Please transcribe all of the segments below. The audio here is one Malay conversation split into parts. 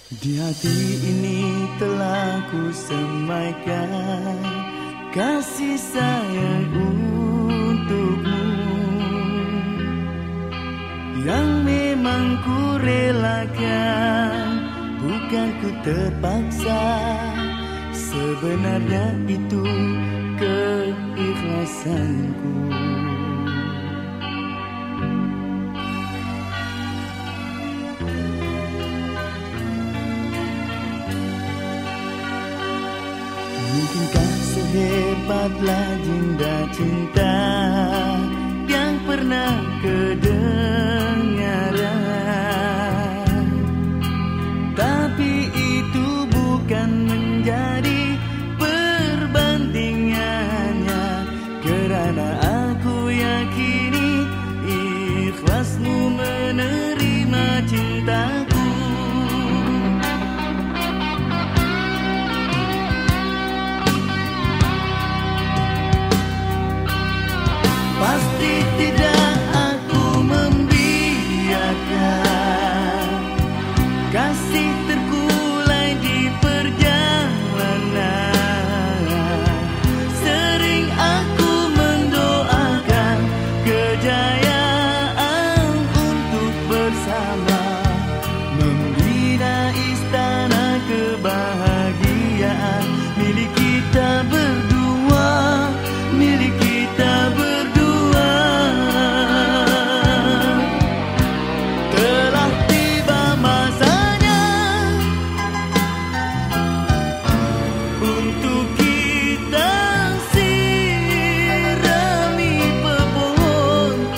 Di hati ini telah ku semaikan kasih sayang untukmu, yang memang ku relakan, bukan ku terpaksa. Sebenarnya itu keikhlasanku. Mungkinkah sehebat legenda cinta yang pernah kedengaran? Tapi itu bukan menjadi perbandingannya, kerana aku yakini ikhlasmu menerima cintaku. Pasti tidak aku membiarkan kasih terkulai di perjalanan. Sering aku mendoakan kejayaan untuk bersama, membina istana kebahagiaan milik kita berdua, milik kita berdua.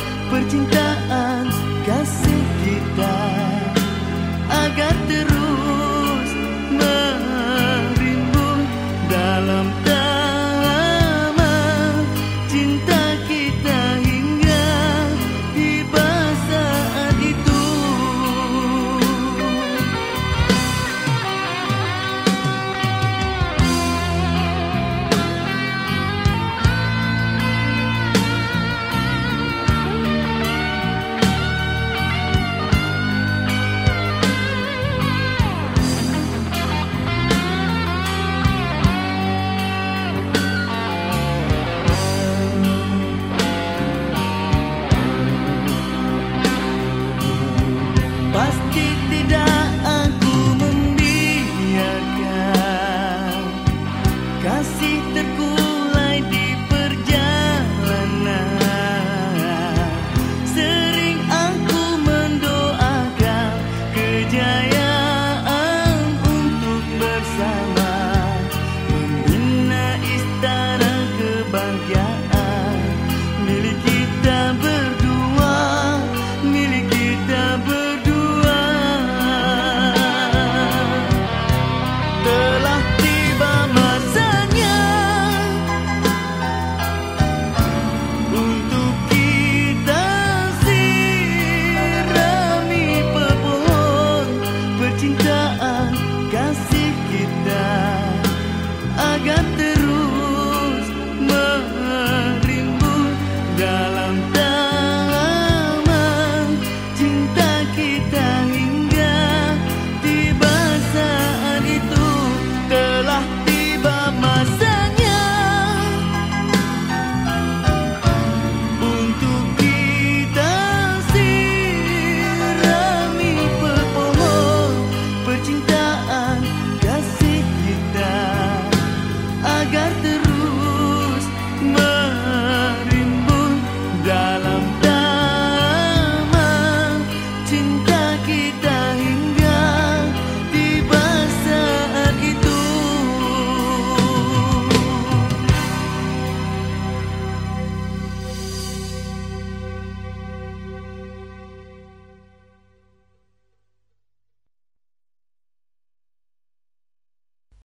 Percintaan kasih kita agar terus